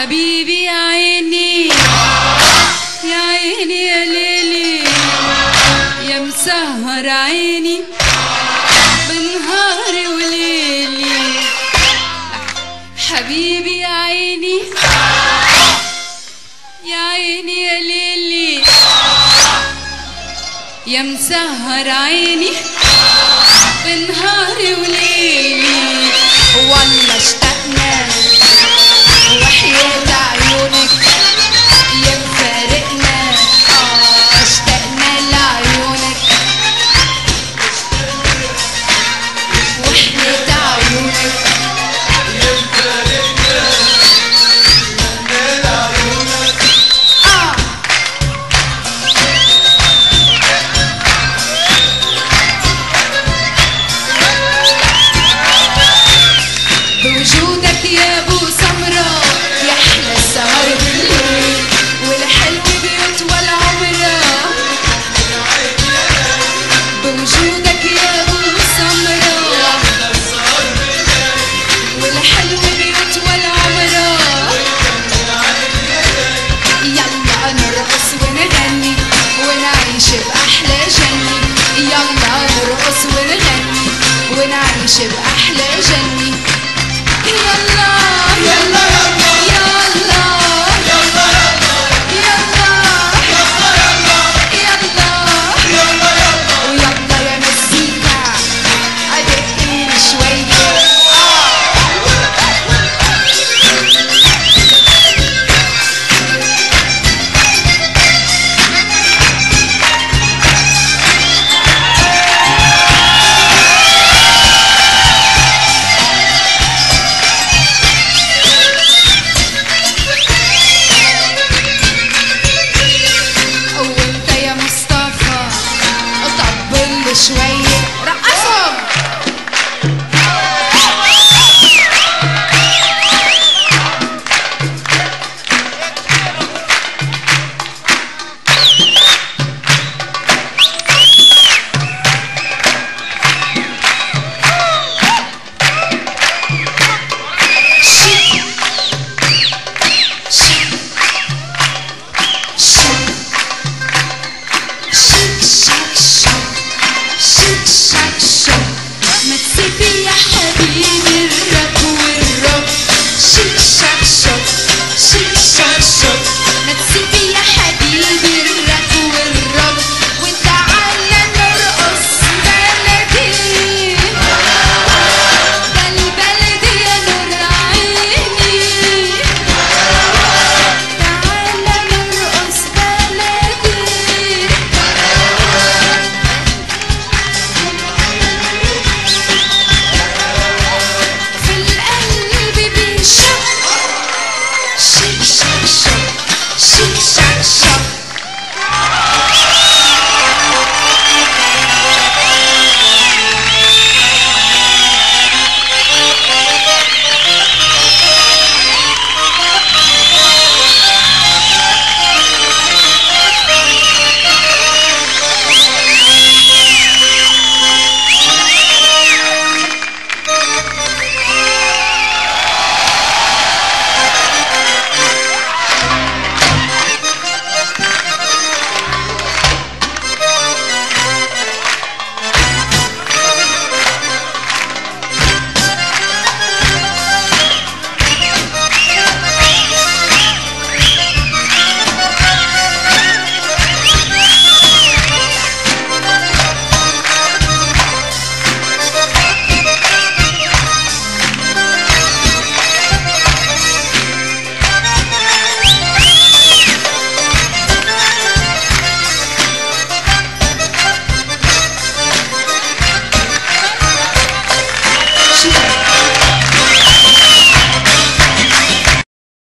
حبيبي يا عيني يا عيني يا ليلي يا مسهر عيني بنهاري وليلي. حبيبي يا عيني يا عيني يا ليلي يا مسهر عيني بنهاري وليلي. والله اشتقنا وحياة عيونك يا مفارقنا، اشتقنا لعيونك وحياة عيونك يا مفارقنا اشتقنا لعيونك. بوجودك يا ابو سمرة يحلى السهر بالليل والحلو بيطول عمره. بوجودك يا ابو سمرة والحلو بيطول عمره. يلا نرقص ونغني ونعيش بأحلى جنة. يلا نرقص ونغني ونعيش بأحلى جنة. يلا